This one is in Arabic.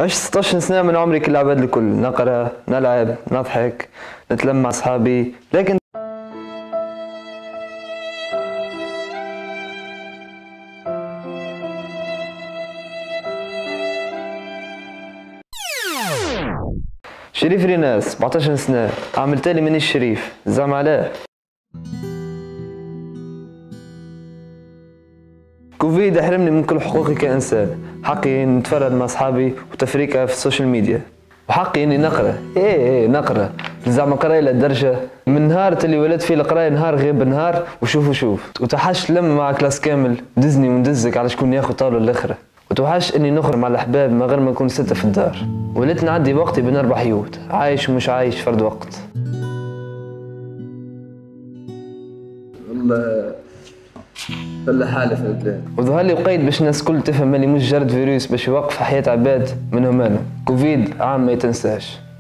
عشت 16 سنة من عمري كل عباد الكل، نقرا، نلعب، نضحك، نتلم مع أصحابي، لكن شريف ريناس 17 سنة، عامل تالي مني الشريف، زعم عليه. كوفيد أحرمني من كل حقوقي كإنسان، حقي إني نتفرج مع أصحابي وتفريقة في السوشيال ميديا، وحقي إني نقرا، نقرا، زعما قراية للدرجة من نهار اللي ولدت فيه القراية نهار غير نهار، وشوف وتوحش لما مع كلاس كامل دزني وندزك على شكون ياخد طاولة الآخرة، وتوحش إني نخرج مع الأحباب من غير ما نكون ستة في الدار، وليت نعدي وقتي بين 4 حيوت، عايش ومش عايش فرد وقت. والله فلا حالة في البلاد، وظهر لي وقيت باش الناس كل تفهم اللي مش جرد فيروس باش يوقف حياة عباد منهم أنا. كوفيد عام ما يتنساش.